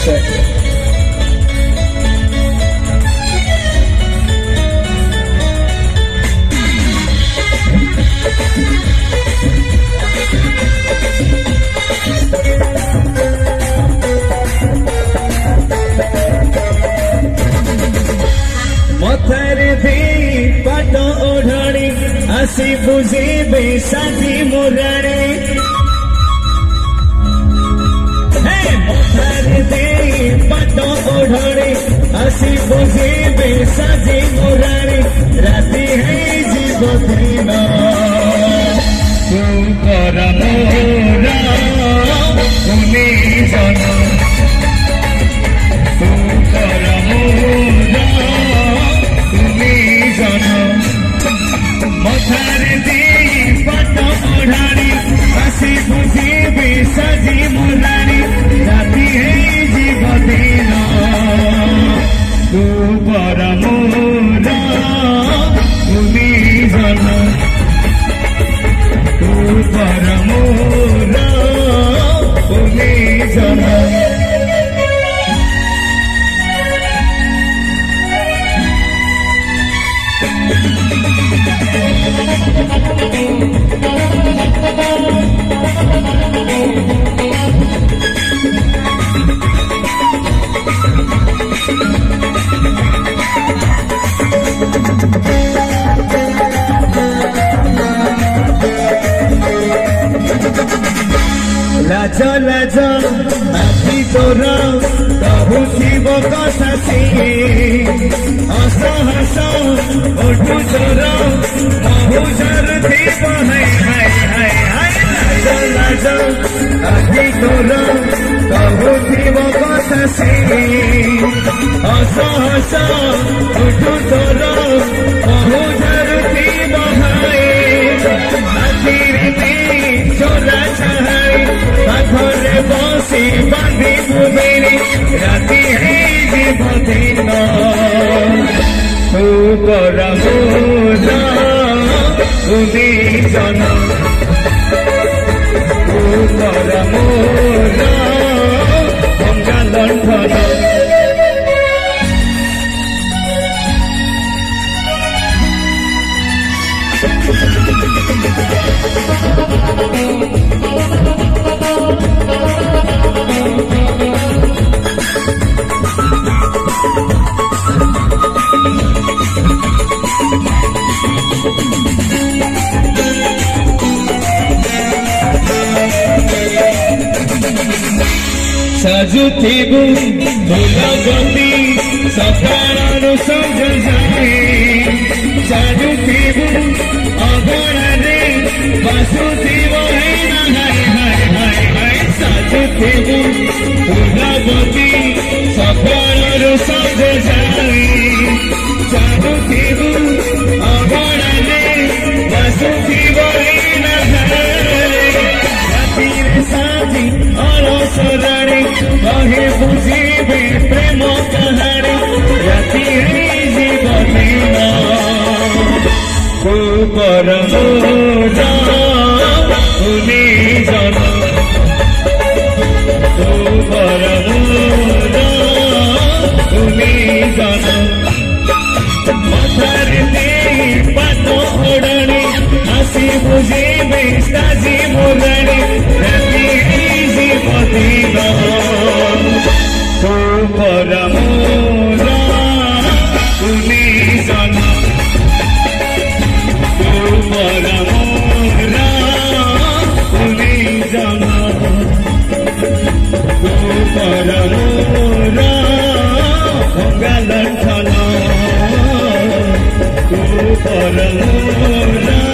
आसी बुझे बेसाजी मुरारे मथार दे पाट ओढ़े आसी बुझे बेसाजी मुरारे राति है जीव दिन तू कर मोरा कुनी जन तू कर मोरा कुनी जन मथार दे पाट ओढ़ाड़ी आसी बुझे बेसाजी मुरारी राति है जीव दिन तू पर मोरा कुनी जन तू पर मोरा कुनी जन लाज लाज आखि तोर कहुथिब कथा सिए हस हस ओठु तोर बहुजर थिब हाय हाय हाय हाय लाज लाज आखि तोर कहुथिब कथा सिए हस हस ओठु तोर बहुजर थिब हाय आखिरे चोरा छहाई पाखरे बसी बांधी बुबेरी राति है जीव दिन तू कर मोरा कुनी जन तू कर मोरा भंगा लंठन सजुथिबु फूलगती सकाळु संज जाए सजुथिबु अगणारे बासुथिब हाय हाय हाय हाय सजुथिबु फूलगती सकाळु संज जाए सजुथिबु अगणारे बासुथिब रातिरे साथी अलसरारे कहे बुझीबे प्रेम कहानी राति है जीव दिन तू कर मोरा कुनी जन तू कर मोरा कुनी जन मथार दे पाट ओढ़ाड़ी आसी बुझीबे साजी मुरारी राति है जीव दिन तू पर मोरा कुनी जन तू पर मोरा कुनी जन तू पर मोरा भंगा लंठन तू पर मोरा